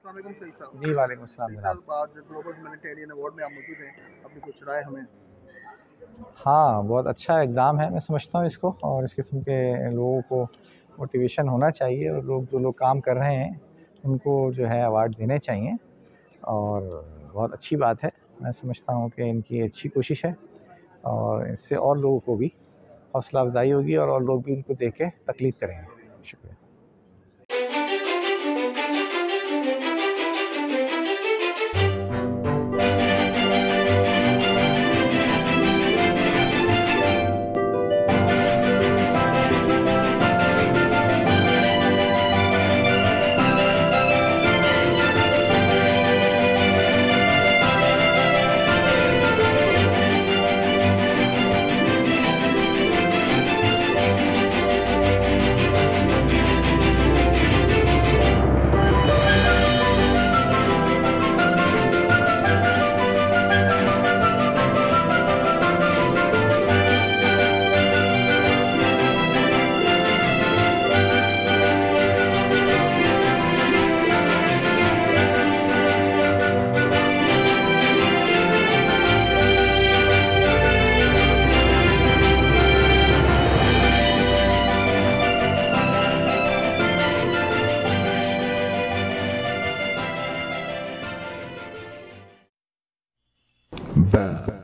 अस्सलाम वालेकुम सईद साहब। जी वालेकुम अस्सलाम सईद जनाब। साहब, आज ग्लोबल ह्यूमैनिटेरियन अवार्ड में आप मौजूद हैं, अपनी कुछ राय हमें। हाँ, बहुत अच्छा एग्ज़ाम है, मैं समझता हूँ इसको, और इस किस्म के लोगों को मोटिवेशन होना चाहिए, और जो लोग काम कर रहे हैं उनको जो है अवार्ड देने चाहिए, और बहुत अच्छी बात है। मैं समझता हूँ कि इनकी अच्छी कोशिश है, और इससे और लोगों को भी हौसला अफ़ज़ाई होगी, और लोग भी इनको देख के तक़लीद करेंगे। शुक्रिया। Bad.